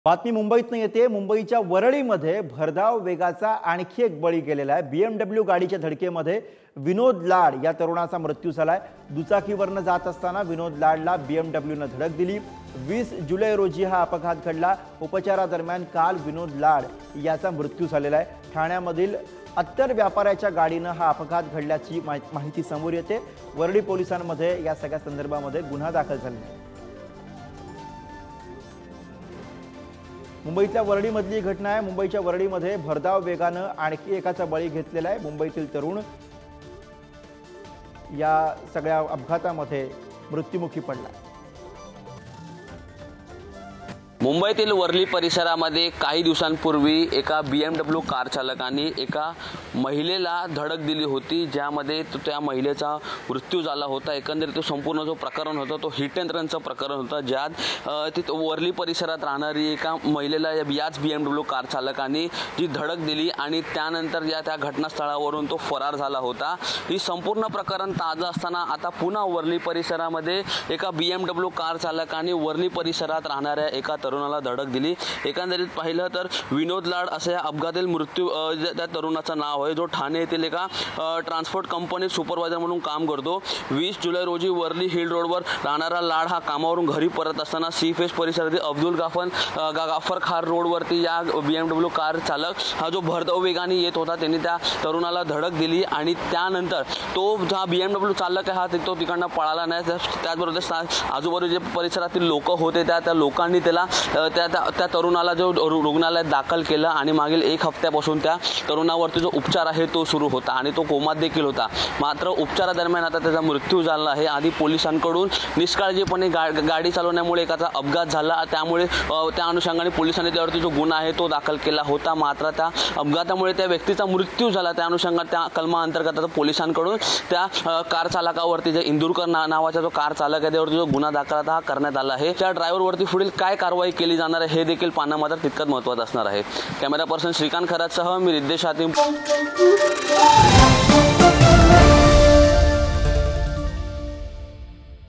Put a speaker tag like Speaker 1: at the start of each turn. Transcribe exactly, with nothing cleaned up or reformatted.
Speaker 1: बातमी मुंबईतून येते। मुंबईच्या वरळीमध्ये भरधाव वेगाचा आणखी एक बळी गेलेला आहे। बीएमडब्ल्यू गाडीच्या धडकेमध्ये विनोद लाड या तरुणाचा मृत्यू झालाय। दुचाकीवरनं जात असताना विनोद लाडला बीएमडब्ल्यूने धडक दिली। वीस जुलै रोजी हा अपघात घडला। उपचारादरम्यान काल विनोद लाड याचा मृत्यू झालेला आहे। ठाण्यामधील अत्तर व्यापाऱ्याच्या गाडीनं हा अपघात घडल्याची माहिती समोर येते। वरळी पोलिसांमध्ये या सगळ्या संदर्भामध्ये गुन्हा दाखल झाला आहे। मुंबईतल्या वरळीमधली घटना आहे। मुंबईच्या वरळीमध्ये भरधाव वेगानं आणखी एकाचा बळी घेतलेला आहे। मुंबईतील तरुण या सगळ्या अपघातामध्ये मृत्युमुखी पडला।
Speaker 2: मुंबईतील वरळी परिसरामध्ये काही दिवसांपूर्वी एका बीएमडब्ल्यू कार चालकाने एका महिलेला धडक दिली होती, ज्यामध्ये तो त्या महिलेचा मृत्यू झाला होता। एकंदरीत तो संपूर्ण जो प्रकरण होता तो हिट अँड रनचं प्रकरण होतं, ज्यात ती वरळी परिसरात राहणारी एका महिलेला याच बीएमडब्ल्यू कार चालकाने जी धडक दिली आणि त्यानंतर या त्या घटनास्थळावरून तो फरार झाला होता। ही संपूर्ण प्रकरण ताजं असताना आता पुन्हा वरळी परिसरामध्ये एका बीएमडब्ल्यू कार चालकाने वरळी परिसरात राहणाऱ्या एका तरुणाला धडक दिली। एकंदरीत पाहिलं तर विनोद लाड असे अपघातील मृत्यू त्या तरुणाचं नाव आहे, जो ठाणे येथील एका ट्रान्सपोर्ट कंपनीत सुपरवायझर म्हणून काम करतो। वीस जुलै रोजी वरळी हिल रोडवर राहणारा लाड हा कामावरून घरी परत असताना सी फेस परिसरातील अब्दुल गाफन गाफर खार रोडवरती या बीएमडब्ल्यू कार चालक हा जो भरधाव वेगाने येत होता त्यांनी त्या तरुणाला धडक दिली आणि त्यानंतर तो हा बीएमडब्ल्यू चालक आहे हा तो तिकडनं पळाला नाही। त्याचबरोबर आजूबाजूच्या परिसरातील लोक होते त्या त्या लोकांनी त्याला त्या त्या तरुणाला जो रुग्णालयात दाखल केलं आणि मागील एक हफ्त्यापासून त्या तरुणावरती जो उपचार आहे तो सुरू होता आणि तो कोमात देखील होता। मात्र उपचारादरम्यान आता त्याचा मृत्यू झाला आहे। आधी पोलिसांकडून निष्काळजीपणे गाडी चालवण्यामुळे एकाचा अपघात झाला, त्यामुळे त्या अनुषंगाने पोलिसांनी त्यावरती जो गुन्हा आहे तो दाखल केला होता। मात्र त्या अपघातामुळे त्या व्यक्तीचा मृत्यू झाला, त्या अनुषंगाने त्या कलमा अंतर्गत आता पोलिसांकडून त्या कार चालकावरती जे इंदुरकर नावाचा जो कार चालक आहे त्यावरती जो गुन्हा दाखल आता करण्यात आला आहे। त्या ड्रायव्हरवरती पुढील काय कारवाई केली जाणार आहे हे देखील पाहणं मात्र तितकंच महत्त्वाचं असणार आहे। कॅमेरा पर्सन श्रीकांत खरातसह मी रिद्धेश हातीम।